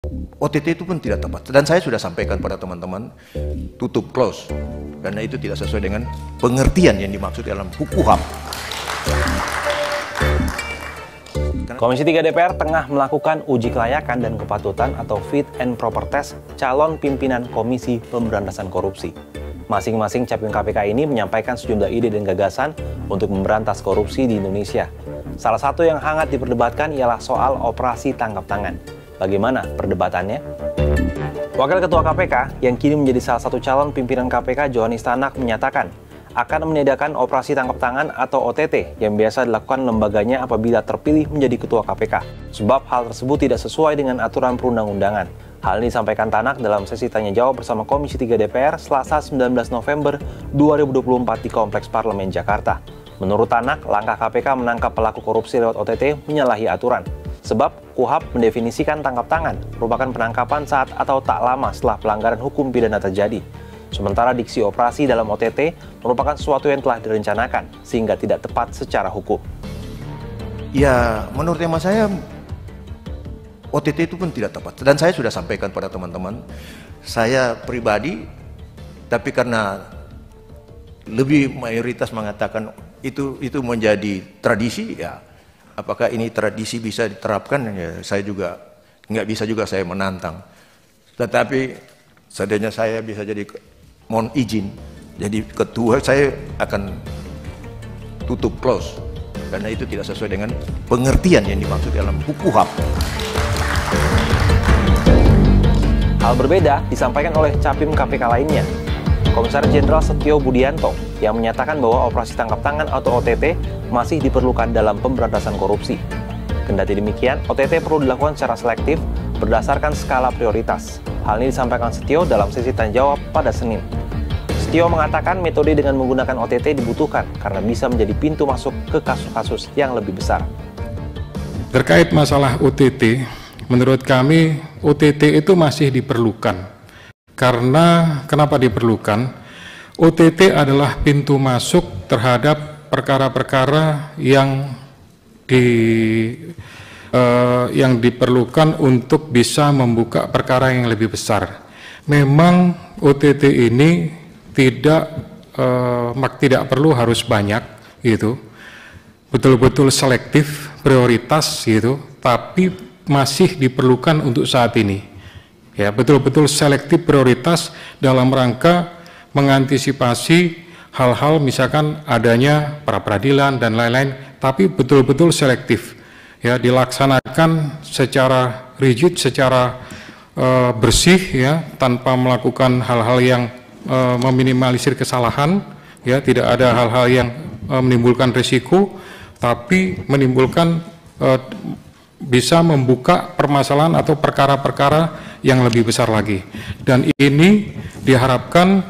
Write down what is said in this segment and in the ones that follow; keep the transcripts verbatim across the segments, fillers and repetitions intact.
O T T itu pun tidak tepat, dan saya sudah sampaikan pada teman-teman, tutup close, karena itu tidak sesuai dengan pengertian yang dimaksud dalam hukum H A M. Komisi tiga D P R tengah melakukan uji kelayakan dan kepatutan atau fit and proper test calon pimpinan Komisi Pemberantasan Korupsi. Masing-masing capim K P K ini menyampaikan sejumlah ide dan gagasan untuk memberantas korupsi di Indonesia. Salah satu yang hangat diperdebatkan ialah soal operasi tangkap tangan. Bagaimana perdebatannya? Wakil Ketua K P K yang kini menjadi salah satu calon pimpinan K P K, Johanis Tanak, menyatakan akan meniadakan operasi tangkap tangan atau O T T yang biasa dilakukan lembaganya apabila terpilih menjadi Ketua K P K. Sebab hal tersebut tidak sesuai dengan aturan perundang-undangan. Hal ini disampaikan Tanak dalam sesi tanya-jawab bersama Komisi tiga D P R Selasa sembilan belas November dua ribu dua puluh empat di Kompleks Parlemen Jakarta. Menurut Tanak, langkah K P K menangkap pelaku korupsi lewat O T T menyalahi aturan. Sebab K U H A P mendefinisikan tangkap tangan merupakan penangkapan saat atau tak lama setelah pelanggaran hukum pidana terjadi. Sementara diksi operasi dalam O T T merupakan sesuatu yang telah direncanakan sehingga tidak tepat secara hukum. Ya, menurut hemat saya O T T itu pun tidak tepat, dan saya sudah sampaikan pada teman-teman, saya pribadi, tapi karena lebih mayoritas mengatakan itu itu menjadi tradisi, ya apakah ini tradisi bisa diterapkan, ya saya juga nggak bisa juga saya menantang. Tetapi seandainya saya bisa jadi, mohon izin, jadi ketua, saya akan tutup close, karena itu tidak sesuai dengan pengertian yang dimaksud dalam hukum H A M. Hal berbeda disampaikan oleh capim K P K lainnya, Komisaris Jenderal Setio Budianto, yang menyatakan bahwa operasi tangkap tangan atau O T T masih diperlukan dalam pemberantasan korupsi. Kendati demikian, O T T perlu dilakukan secara selektif berdasarkan skala prioritas. Hal ini disampaikan Setio dalam sesi tanya-jawab pada Senin. Setio mengatakan metode dengan menggunakan O T T dibutuhkan karena bisa menjadi pintu masuk ke kasus-kasus yang lebih besar. Terkait masalah O T T, menurut kami O T T itu masih diperlukan. Karena kenapa diperlukan? O T T adalah pintu masuk terhadap perkara-perkara yang di eh, yang diperlukan untuk bisa membuka perkara yang lebih besar. Memang O T T ini tidak eh, mak tidak perlu harus banyak, gitu. Betul-betul selektif, prioritas, gitu. Tapi masih diperlukan untuk saat ini. Ya, betul-betul selektif prioritas dalam rangka mengantisipasi hal-hal misalkan adanya pra-peradilan dan lain-lain, tapi betul-betul selektif. Ya, dilaksanakan secara rigid, secara uh, bersih, ya, tanpa melakukan hal-hal yang uh, meminimalisir kesalahan, ya, tidak ada hal-hal yang uh, menimbulkan risiko, tapi menimbulkan uh, bisa membuka permasalahan atau perkara-perkara yang lebih besar lagi. Dan ini diharapkan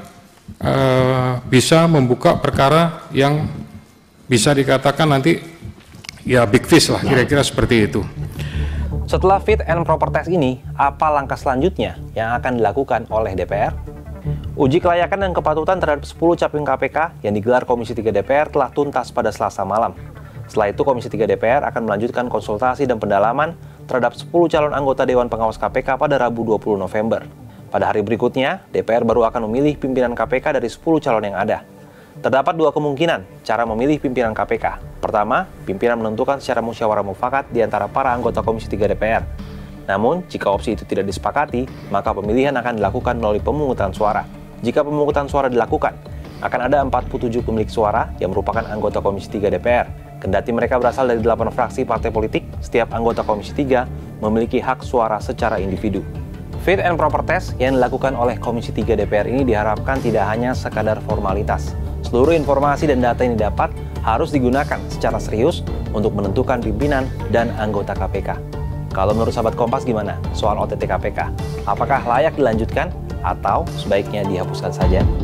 uh, bisa membuka perkara yang bisa dikatakan nanti ya big fish lah, kira-kira seperti itu. Setelah fit and proper test ini, apa langkah selanjutnya yang akan dilakukan oleh D P R? Uji kelayakan dan kepatutan terhadap sepuluh capim K P K yang digelar Komisi tiga D P R telah tuntas pada Selasa malam. Setelah itu, Komisi tiga D P R akan melanjutkan konsultasi dan pendalaman terhadap sepuluh calon anggota Dewan Pengawas K P K pada Rabu dua puluh November. Pada hari berikutnya, D P R baru akan memilih pimpinan K P K dari sepuluh calon yang ada. Terdapat dua kemungkinan cara memilih pimpinan K P K. Pertama, pimpinan menentukan secara musyawarah mufakat di antara para anggota Komisi tiga D P R. Namun, jika opsi itu tidak disepakati, maka pemilihan akan dilakukan melalui pemungutan suara. Jika pemungutan suara dilakukan, akan ada empat puluh tujuh pemilik suara yang merupakan anggota Komisi tiga D P R. Kendati mereka berasal dari delapan fraksi partai politik, setiap anggota Komisi tiga memiliki hak suara secara individu. Fit and proper test yang dilakukan oleh Komisi tiga D P R ini diharapkan tidak hanya sekadar formalitas. Seluruh informasi dan data yang didapat harus digunakan secara serius untuk menentukan pimpinan dan anggota K P K. Kalau menurut sahabat Kompas gimana soal O T T K P K? Apakah layak dilanjutkan atau sebaiknya dihapuskan saja?